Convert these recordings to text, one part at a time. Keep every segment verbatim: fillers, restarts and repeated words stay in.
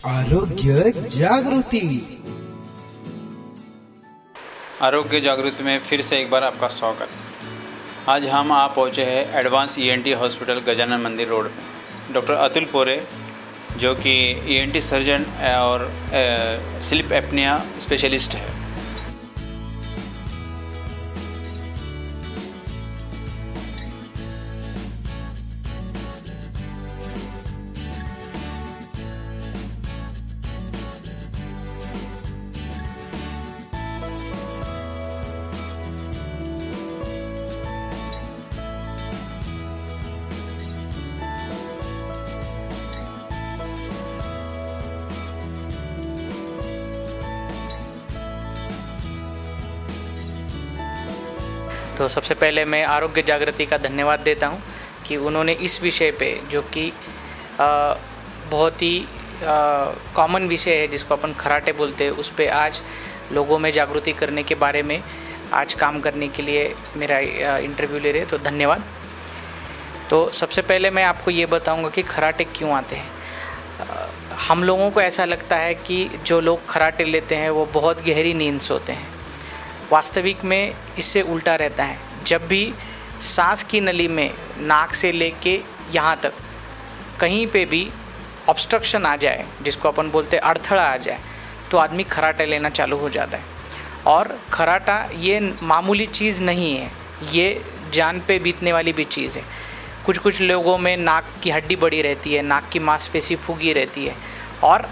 आरोग्य जागृति। आरोग्य जागृति में फिर से एक बार आपका स्वागत। आज हम आ पहुँचे हैं एडवांस ईएनटी हॉस्पिटल गजानन मंदिर रोड पे। डॉक्टर अतुल पोरे जो कि ईएनटी सर्जन और स्लीप एपनिया स्पेशलिस्ट है। तो सबसे पहले मैं आरोग्य जागृति का धन्यवाद देता हूं कि उन्होंने इस विषय पे जो कि बहुत ही कॉमन विषय है जिसको अपन खराटे बोलते हैं, उस पे आज लोगों में जागृति करने के बारे में आज काम करने के लिए मेरा इंटरव्यू ले रहे हैं, तो धन्यवाद। तो सबसे पहले मैं आपको ये बताऊंगा कि खराटे क्यों आते हैं। हम लोगों को ऐसा लगता है कि जो लोग खराटे लेते हैं वो बहुत गहरी नींद सोते हैं। वास्तविक में इससे उल्टा रहता है। जब भी सांस की नली में नाक से लेके यहाँ तक कहीं पे भी ऑब्स्ट्रक्शन आ जाए, जिसको अपन बोलते हैं अड़थड़ा आ जाए, तो आदमी खराटे लेना चालू हो जाता है। और खराटा ये मामूली चीज़ नहीं है, ये जान पे बीतने वाली भी चीज़ है। कुछ कुछ लोगों में नाक की हड्डी बड़ी रहती है, नाक की मांसपेशी फूगी रहती है और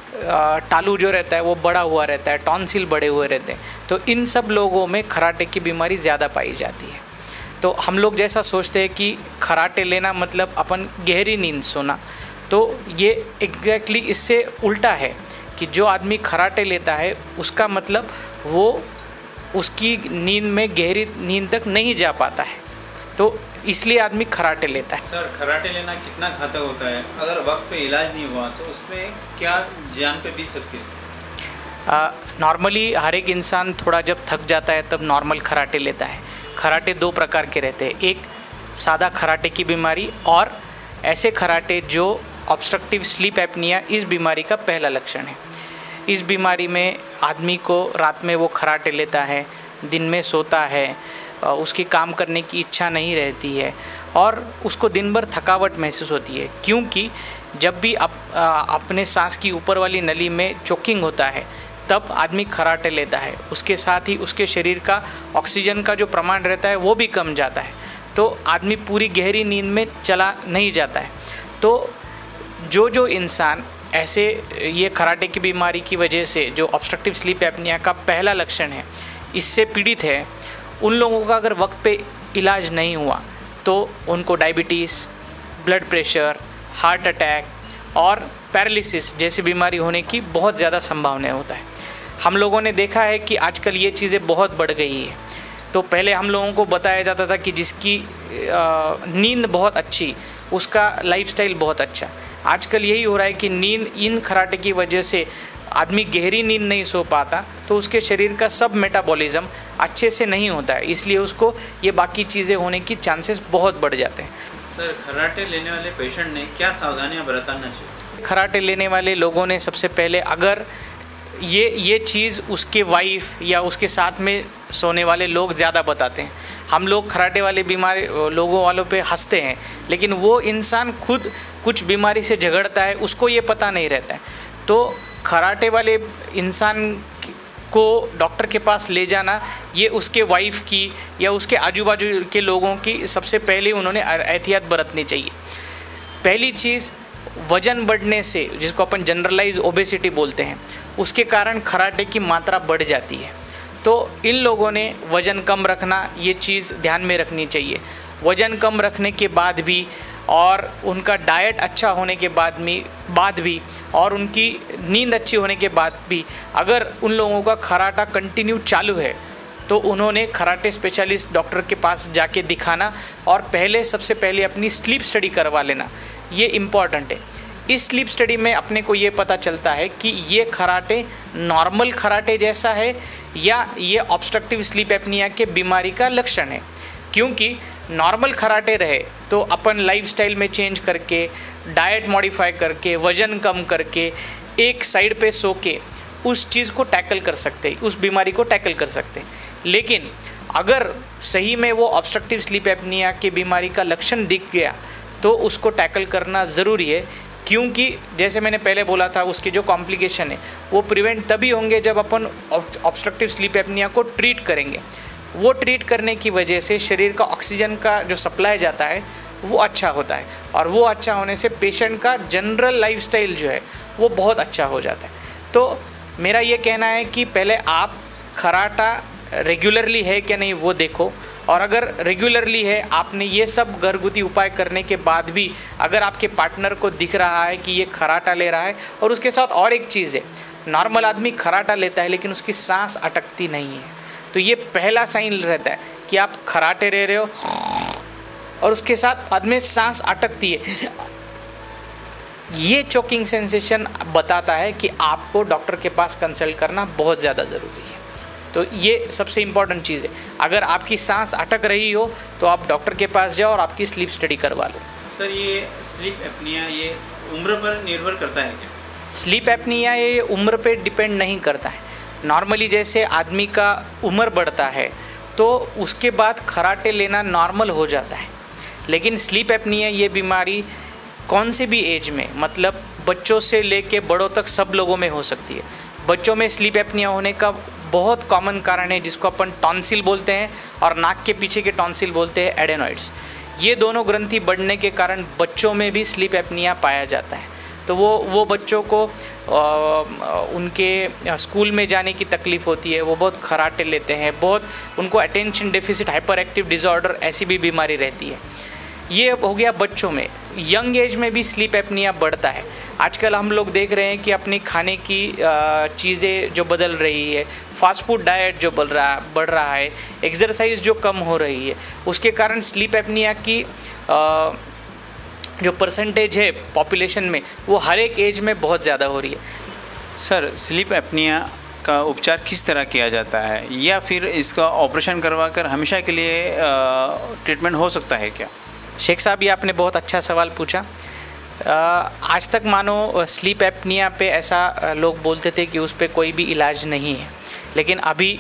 टालू जो रहता है वो बड़ा हुआ रहता है, टॉन्सिल बड़े हुए रहते हैं। तो इन सब लोगों में खराटे की बीमारी ज़्यादा पाई जाती है। तो हम लोग जैसा सोचते हैं कि खराटे लेना मतलब अपन गहरी नींद सोना, तो ये एग्जैक्टली इससे उल्टा है कि जो आदमी खराटे लेता है उसका मतलब वो उसकी नींद में गहरी नींद तक नहीं जा पाता है, तो इसलिए आदमी खराटे लेता है। सर, खराटे लेना कितना घातक होता है? अगर वक्त पे इलाज नहीं हुआ तो उसमें क्या जान पे बीत सकती है? नॉर्मली हर एक इंसान थोड़ा जब थक जाता है तब नॉर्मल खराटे लेता है। खराटे दो प्रकार के रहते हैं, एक सादा खराटे की बीमारी और ऐसे खराटे जो ऑब्स्ट्रक्टिव स्लीप एपनिया इस बीमारी का पहला लक्षण है। इस बीमारी में आदमी को रात में वो खराटे लेता है, दिन में सोता है, उसकी काम करने की इच्छा नहीं रहती है और उसको दिन भर थकावट महसूस होती है, क्योंकि जब भी अप, आ, अपने सांस की ऊपर वाली नली में चोकिंग होता है तब आदमी खराटे लेता है। उसके साथ ही उसके शरीर का ऑक्सीजन का जो प्रमाण रहता है वो भी कम जाता है, तो आदमी पूरी गहरी नींद में चला नहीं जाता है। तो जो जो इंसान ऐसे ये खराटे की बीमारी की वजह से जो ऑब्स्ट्रक्टिव स्लीप एपनिया का पहला लक्षण है इससे पीड़ित है, उन लोगों का अगर वक्त पे इलाज नहीं हुआ तो उनको diabetes, blood pressure, heart attack और पैरालिसिस जैसी बीमारी होने की बहुत ज़्यादा संभावना होता है। हम लोगों ने देखा है कि आजकल ये चीज़ें बहुत बढ़ गई है। तो पहले हम लोगों को बताया जाता था कि जिसकी नींद बहुत अच्छी उसका लाइफस्टाइल बहुत अच्छा। आजकल यही हो रहा है कि नींद इन खराटे की वजह से आदमी गहरी नींद नहीं सो पाता, तो उसके शरीर का सब मेटाबॉलिज्म अच्छे से नहीं होता है, इसलिए उसको ये बाकी चीज़ें होने की चांसेस बहुत बढ़ जाते हैं। सर, खराटे लेने वाले पेशेंट ने क्या सावधानियां बरतना चाहिए? खराटे लेने वाले लोगों ने सबसे पहले, अगर ये ये चीज़ उसके वाइफ या उसके साथ में सोने वाले लोग ज़्यादा बताते हैं। हम लोग खराटे वाले बीमारी लोगों वालों पे हंसते हैं, लेकिन वो इंसान खुद कुछ बीमारी से झगड़ता है, उसको ये पता नहीं रहता है। तो खराटे वाले इंसान को डॉक्टर के पास ले जाना ये उसके वाइफ की या उसके आजू बाजू के लोगों की सबसे पहले उन्होंने एहतियात बरतनी चाहिए। पहली चीज़, वज़न बढ़ने से, जिसको अपन जनरलाइज ओबेसिटी बोलते हैं, उसके कारण खराटे की मात्रा बढ़ जाती है। तो इन लोगों ने वज़न कम रखना, ये चीज़ ध्यान में रखनी चाहिए। वज़न कम रखने के बाद भी और उनका डाइट अच्छा होने के बाद में बाद भी और उनकी नींद अच्छी होने के बाद भी अगर उन लोगों का खराटा कंटिन्यू चालू है तो उन्होंने खराटे स्पेशलिस्ट डॉक्टर के पास जाके दिखाना और पहले सबसे पहले अपनी स्लीप स्टडी करवा लेना, ये इम्पॉर्टेंट है। इस स्लीप स्टडी में अपने को ये पता चलता है कि ये खराटे नॉर्मल खराटे जैसा है या ये ऑब्स्ट्रक्टिव स्लीप एपनिया के बीमारी का लक्षण है। क्योंकि नॉर्मल खराटे रहे तो अपन लाइफस्टाइल में चेंज करके, डाइट मॉडिफाई करके, वज़न कम करके, एक साइड पे सो के उस चीज़ को टैकल कर सकते, उस बीमारी को टैकल कर सकते। लेकिन अगर सही में वो ऑब्स्ट्रक्टिव स्लीप एपनिया की बीमारी का लक्षण दिख गया तो उसको टैकल करना ज़रूरी है, क्योंकि जैसे मैंने पहले बोला था उसके जो कॉम्प्लिकेशन है वो प्रिवेंट तभी होंगे जब अपन ऑब्स्ट्रक्टिव स्लीप एपनिया को ट्रीट करेंगे। वो ट्रीट करने की वजह से शरीर का ऑक्सीजन का जो सप्लाई जाता है वो अच्छा होता है, और वो अच्छा होने से पेशेंट का जनरल लाइफस्टाइल जो है वो बहुत अच्छा हो जाता है। तो मेरा ये कहना है कि पहले आप खराटा रेगुलरली है कि नहीं वो देखो, और अगर रेगुलरली है, आपने ये सब घरगुती उपाय करने के बाद भी अगर आपके पार्टनर को दिख रहा है कि ये खराटा ले रहा है, और उसके साथ और एक चीज़ है, नॉर्मल आदमी खराटा लेता है लेकिन उसकी सांस अटकती नहीं है, तो ये पहला साइन रहता है कि आप खराटे ले रहे हो और उसके साथ आदमी सांस अटकती है। ये चोकिंग सेंसेशन बताता है कि आपको डॉक्टर के पास कंसल्ट करना बहुत ज़्यादा ज़रूरी है। तो ये सबसे इम्पॉर्टेंट चीज़ है। अगर आपकी सांस अटक रही हो तो आप डॉक्टर के पास जाओ और आपकी स्लीप स्टडी करवा लो। सर, ये स्लीप एपनिया ये उम्र पर निर्भर करता है क्या? स्लीप एपनिया ये उम्र पे डिपेंड नहीं करता है। नॉर्मली जैसे आदमी का उम्र बढ़ता है तो उसके बाद खराटे लेना नॉर्मल हो जाता है, लेकिन स्लीप एपनिया ये बीमारी कौन से भी एज में, मतलब बच्चों से लेके बड़ों तक सब लोगों में हो सकती है। बच्चों में स्लीप एपनिया होने का बहुत कॉमन कारण है जिसको अपन टॉन्सिल बोलते हैं, और नाक के पीछे के टॉन्सिल बोलते हैं एडेनॉइड्स। ये दोनों ग्रंथि बढ़ने के कारण बच्चों में भी स्लीप एपनिया पाया जाता है। तो वो वो बच्चों को आ, उनके स्कूल में जाने की तकलीफ़ होती है, वो बहुत खराटे लेते हैं, बहुत उनको attention deficit hyper active disorder ऐसी भी बीमारी रहती है। ये हो गया बच्चों में। यंग एज में भी स्लीप एपनिया बढ़ता है। आजकल हम लोग देख रहे हैं कि अपनी खाने की चीज़ें जो बदल रही है, फास्ट फूड डाइट जो बढ़ रहा बढ़ रहा है, एक्सरसाइज जो कम हो रही है, उसके कारण स्लीप एपनिया की आ, जो परसेंटेज है पॉपुलेशन में वो हर एक एज में बहुत ज़्यादा हो रही है। सर, स्लीप एपनिया का उपचार किस तरह किया जाता है, या फिर इसका ऑपरेशन करवाकर हमेशा के लिए ट्रीटमेंट हो सकता है क्या? शेख साहब, ये आपने बहुत अच्छा सवाल पूछा। आज तक मानो स्लीप एपनिया पे ऐसा लोग बोलते थे कि उस पर कोई भी इलाज नहीं है, लेकिन अभी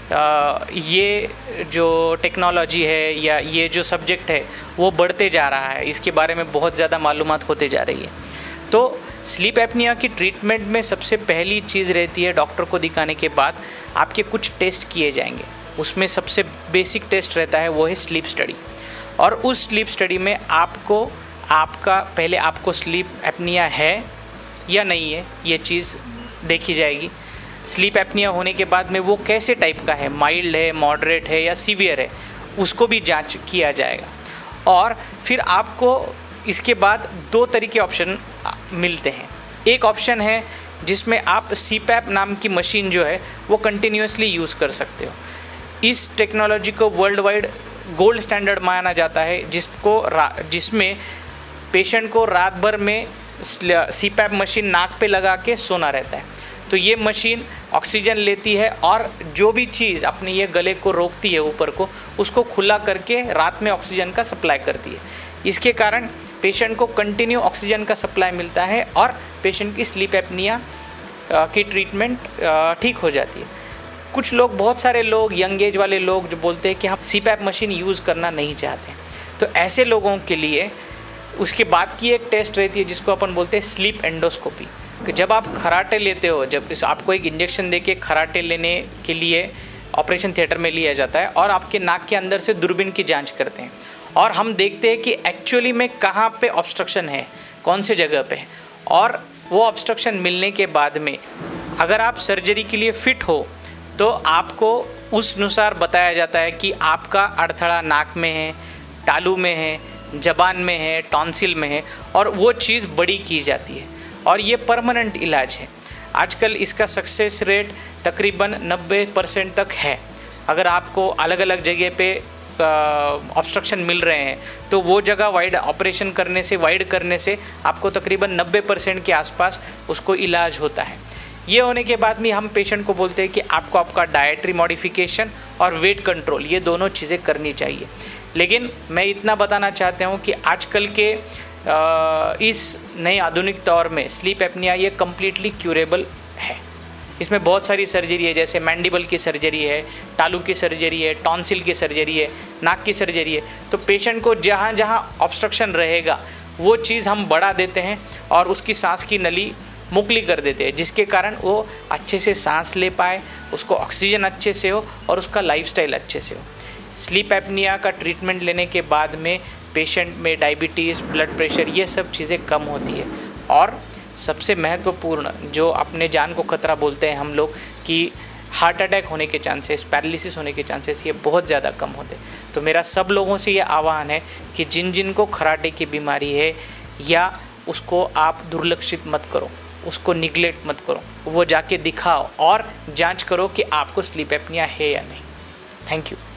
ये जो टेक्नोलॉजी है या ये जो सब्जेक्ट है वो बढ़ते जा रहा है, इसके बारे में बहुत ज़्यादा मालूमात होते जा रही है। तो स्लीप एपनिया की ट्रीटमेंट में सबसे पहली चीज़ रहती है, डॉक्टर को दिखाने के बाद आपके कुछ टेस्ट किए जाएंगे। उसमें सबसे बेसिक टेस्ट रहता है वो है स्लीप स्टडी, और उस स्लीप स्टडी में आपको आपका पहले आपको स्लीप एपनिया है या नहीं है ये चीज़ देखी जाएगी। स्लीप एपनिया होने के बाद में वो कैसे टाइप का है, माइल्ड है, मॉडरेट है या सीवियर है, उसको भी जांच किया जाएगा। और फिर आपको इसके बाद दो तरीके ऑप्शन मिलते हैं। एक ऑप्शन है जिसमें आप सी पैप नाम की मशीन जो है वो कंटिन्यूसली यूज़ कर सकते हो। इस टेक्नोलॉजी को वर्ल्ड वाइड गोल्ड स्टैंडर्ड माना जाता है, जिसको जिसमें पेशेंट को रात भर में सी पैप मशीन नाक पे लगा के सोना रहता है। तो ये मशीन ऑक्सीजन लेती है और जो भी चीज़ अपने ये गले को रोकती है ऊपर को, उसको खुला करके रात में ऑक्सीजन का सप्लाई करती है। इसके कारण पेशेंट को कंटिन्यू ऑक्सीजन का सप्लाई मिलता है और पेशेंट की स्लीप एपनिया की ट्रीटमेंट ठीक हो जाती है। कुछ लोग, बहुत सारे लोग, यंग एज वाले लोग जो बोलते हैं कि हम सी पैप मशीन यूज़ करना नहीं चाहते, तो ऐसे लोगों के लिए उसके बाद की एक टेस्ट रहती है जिसको अपन बोलते हैं स्लीप एंडोस्कोपी। कि जब आप खराटे लेते हो, जब इस आपको एक इंजेक्शन देके खराटे लेने के लिए ऑपरेशन थिएटर में लिया जाता है और आपके नाक के अंदर से दूरबीन की जांच करते हैं और हम देखते हैं कि एक्चुअली में कहाँ पे ऑब्स्ट्रक्शन है, कौन से जगह पे है, और वो ऑब्स्ट्रक्शन मिलने के बाद में अगर आप सर्जरी के लिए फ़िट हो तो आपको उस अनुसार बताया जाता है कि आपका अड़थड़ा नाक में है, तालू में है, जबान में है, टॉन्सिल में है, और वो चीज़ बड़ी की जाती है और ये परमानेंट इलाज है। आजकल इसका सक्सेस रेट तकरीबन नब्बे परसेंट तक है। अगर आपको अलग अलग जगह पे ऑब्स्ट्रक्शन मिल रहे हैं तो वो जगह वाइड ऑपरेशन करने से वाइड करने से आपको तकरीबन नब्बे परसेंट के आसपास उसको इलाज होता है। ये होने के बाद में हम पेशेंट को बोलते हैं कि आपको आपका डाइटरी मॉडिफिकेशन और वेट कंट्रोल ये दोनों चीज़ें करनी चाहिए। लेकिन मैं इतना बताना चाहता हूँ कि आजकल के इस नए आधुनिक दौर में स्लीप एपनिया ये कम्प्लीटली क्यूरेबल है। इसमें बहुत सारी सर्जरी है, जैसे मैंडिबल की सर्जरी है, टालू की सर्जरी है, टॉन्सिल की सर्जरी है, नाक की सर्जरी है। तो पेशेंट को जहाँ जहाँ ऑब्स्ट्रक्शन रहेगा वो चीज़ हम बढ़ा देते हैं और उसकी सांस की नली मुकली कर देते हैं, जिसके कारण वो अच्छे से सांस ले पाए, उसको ऑक्सीजन अच्छे से हो और उसका लाइफस्टाइल अच्छे से हो। स्लीप एपनिया का ट्रीटमेंट लेने के बाद में पेशेंट में डायबिटीज़, ब्लड प्रेशर ये सब चीज़ें कम होती है। और सबसे महत्वपूर्ण जो अपने जान को खतरा बोलते हैं हम लोग कि हार्ट अटैक होने के चांसेस, पैरालिसिस होने के चांसेस ये बहुत ज़्यादा कम होते। तो मेरा सब लोगों से ये आह्वान है कि जिन जिन को खर्राटे की बीमारी है या उसको आप दुर्लक्षित मत करो, उसको निगलेक्ट मत करो, वो जाके दिखाओ और जांच करो कि आपको स्लीप एपनिया है या नहीं। Thank you.